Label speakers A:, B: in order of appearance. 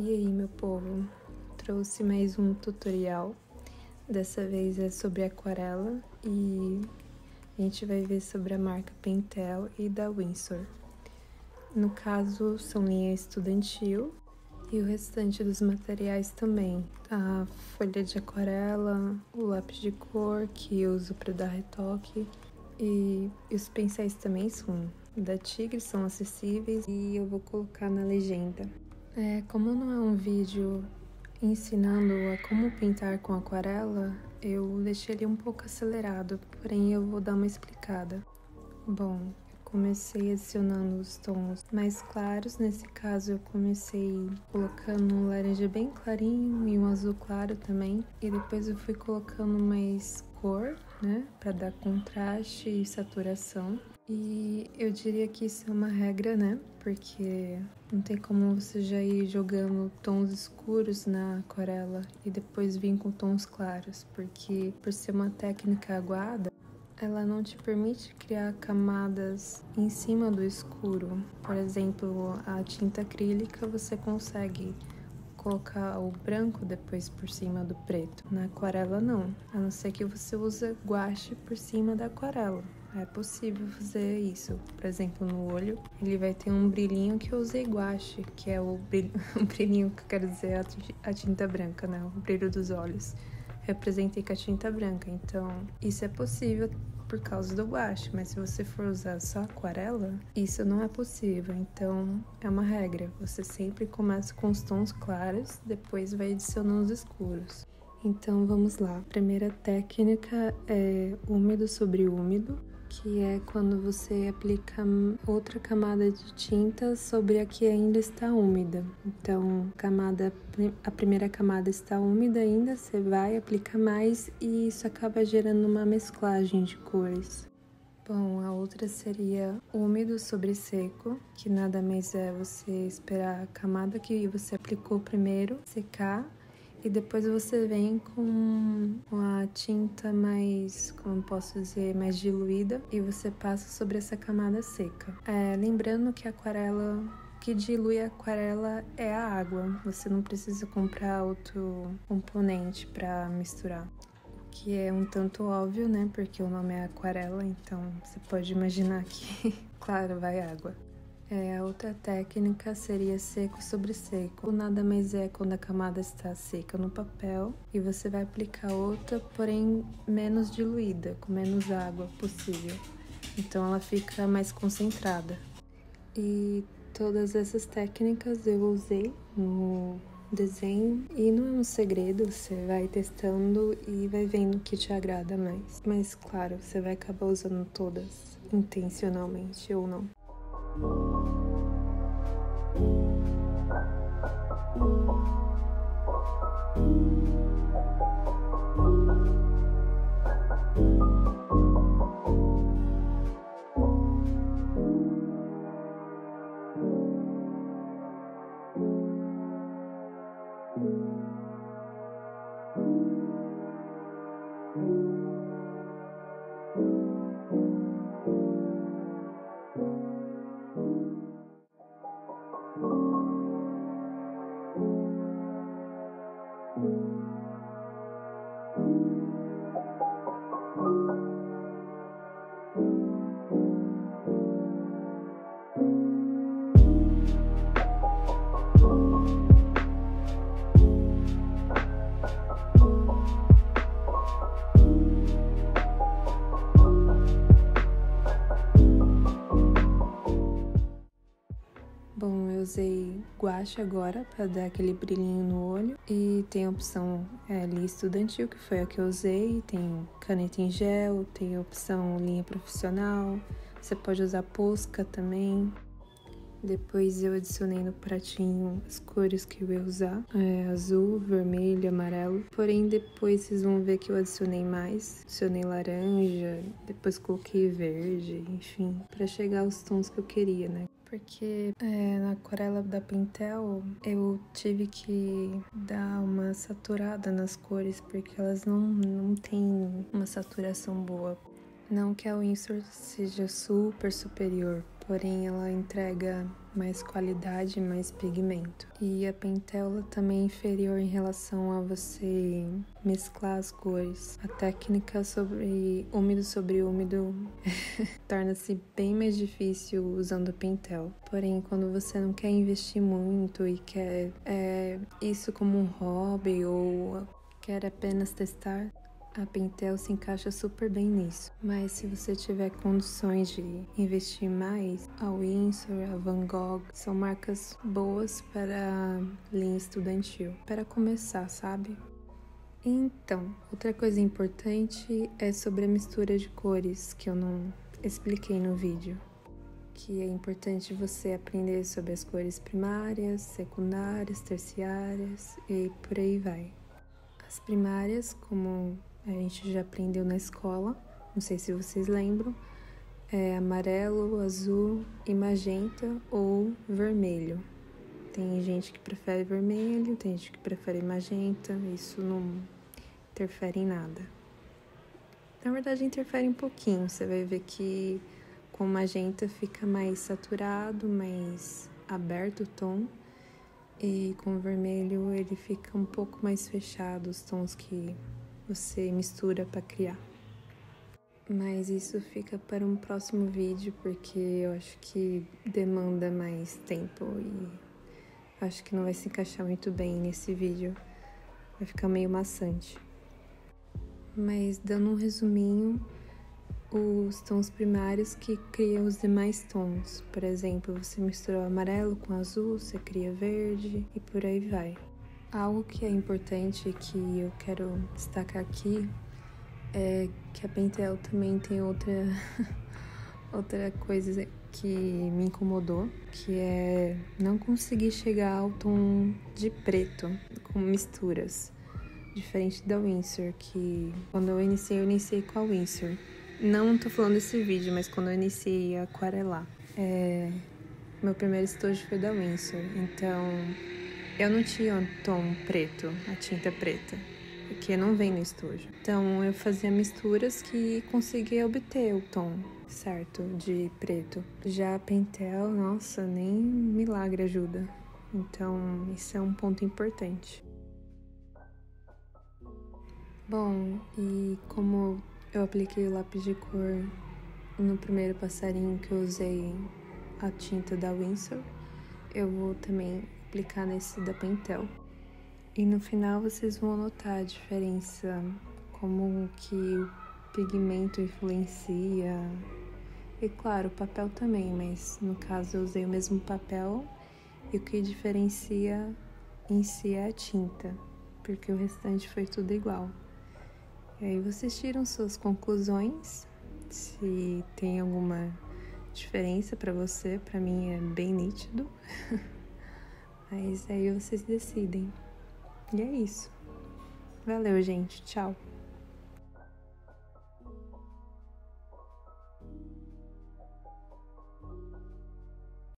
A: E aí, meu povo, trouxe mais um tutorial. Dessa vez é sobre aquarela e a gente vai ver sobre a marca Pentel e da Winsor. No caso, são linha estudantil e o restante dos materiais também. A folha de aquarela, o lápis de cor que eu uso para dar retoque e os pincéis também são da Tigre, são acessíveis e eu vou colocar na legenda. Como não é um vídeo ensinando a como pintar com aquarela, eu deixei ele um pouco acelerado, porém eu vou dar uma explicada. Bom, eu comecei adicionando os tons mais claros, nesse caso eu comecei colocando um laranja bem clarinho e um azul claro também, e depois eu fui colocando mais cor, né, para dar contraste e saturação. E eu diria que isso é uma regra, né? Porque não tem como você já ir jogando tons escuros na aquarela e depois vir com tons claros, porque por ser uma técnica aguada, ela não te permite criar camadas em cima do escuro. Por exemplo, a tinta acrílica você consegue colocar o branco depois por cima do preto. Na aquarela não, a não ser que você use guache por cima da aquarela. É possível fazer isso. Por exemplo, no olho, ele vai ter um brilhinho que eu usei guache, que é o brilhinho que eu quero dizer a tinta branca, né? O brilho dos olhos. Representei com a tinta branca, então isso é possível por causa do guache, mas se você for usar só aquarela, isso não é possível. Então é uma regra, você sempre começa com os tons claros, depois vai adicionando os escuros. Então vamos lá. A primeira técnica é úmido sobre úmido, que é quando você aplica outra camada de tinta sobre a que ainda está úmida. Então, a primeira camada está úmida ainda, você vai aplicar mais e isso acaba gerando uma mesclagem de cores. Bom, a outra seria úmido sobre seco, que nada mais é você esperar a camada que você aplicou primeiro secar, e depois você vem com a tinta mais, como posso dizer, mais diluída e você passa sobre essa camada seca. Lembrando que a aquarela, o que dilui a aquarela é a água. Você não precisa comprar outro componente para misturar. O que é um tanto óbvio, né? Porque o nome é aquarela, então você pode imaginar que, claro, vai água. A outra técnica seria seco sobre seco. Nada mais é quando a camada está seca no papel e você vai aplicar outra, porém menos diluída, com menos água possível. Então ela fica mais concentrada. E todas essas técnicas eu usei no desenho e não é um segredo, você vai testando e vai vendo o que te agrada mais. Mas claro, você vai acabar usando todas intencionalmente ou não. Bom, eu usei guache agora para dar aquele brilhinho no olho e tem a opção linha estudantil, que foi a que eu usei, tem caneta em gel, tem a opção linha profissional, você pode usar posca também. Depois eu adicionei no pratinho as cores que eu ia usar, azul, vermelho, amarelo. Porém, depois vocês vão ver que eu adicionei mais. Adicionei laranja, depois coloquei verde, enfim, para chegar aos tons que eu queria, né? Porque na aquarela da Pentel eu tive que dar uma saturada nas cores, porque elas não têm uma saturação boa. Não que a Winsor seja super superior, porém ela entrega mais qualidade e mais pigmento. E a Pentel também é inferior em relação a você mesclar as cores. A técnica sobre úmido torna-se bem mais difícil usando a Pentel. Porém, quando você não quer investir muito e quer isso como um hobby ou quer apenas testar, a Pentel se encaixa super bem nisso. Mas se você tiver condições de investir mais, a Winsor, a Van Gogh são marcas boas para linha estudantil, para começar, sabe? Então, outra coisa importante é sobre a mistura de cores, que eu não expliquei no vídeo. Que é importante você aprender sobre as cores primárias, secundárias, terciárias e por aí vai. As primárias, como a gente já aprendeu na escola, não sei se vocês lembram, é amarelo, azul e magenta ou vermelho. Tem gente que prefere vermelho, tem gente que prefere magenta, isso não interfere em nada. Na verdade, interfere um pouquinho, você vai ver que com magenta fica mais saturado, mais aberto o tom, e com vermelho ele fica um pouco mais fechado, os tons que você mistura para criar. Mas isso fica para um próximo vídeo, porque eu acho que demanda mais tempo e acho que não vai se encaixar muito bem nesse vídeo, vai ficar meio maçante. Mas dando um resuminho, os tons primários que criam os demais tons. Por exemplo, você misturou amarelo com azul, você cria verde e por aí vai. Algo que é importante e que eu quero destacar aqui é que a Pentel também tem outra coisa que me incomodou, que é não conseguir chegar ao tom de preto com misturas. Diferente da Winsor, que quando eu iniciei com a Winsor. Não tô falando desse vídeo, mas quando eu iniciei a aquarelar. Meu primeiro estojo foi da Winsor, então eu não tinha um tom preto, a tinta preta, porque não vem no estojo. Então eu fazia misturas que conseguia obter o tom certo de preto. Já a Pentel, nossa, nem milagre ajuda. Então isso é um ponto importante. Bom, e como eu apliquei o lápis de cor no primeiro passarinho que eu usei a tinta da Winsor, eu vou também aplicar nesse da Pentel. E no final vocês vão notar a diferença, como que o pigmento influencia. E claro, o papel também, mas no caso eu usei o mesmo papel e o que diferencia em si é a tinta, porque o restante foi tudo igual. E aí vocês tiram suas conclusões, se tem alguma diferença para você, para mim é bem nítido, mas aí vocês decidem. E é isso. Valeu, gente. Tchau.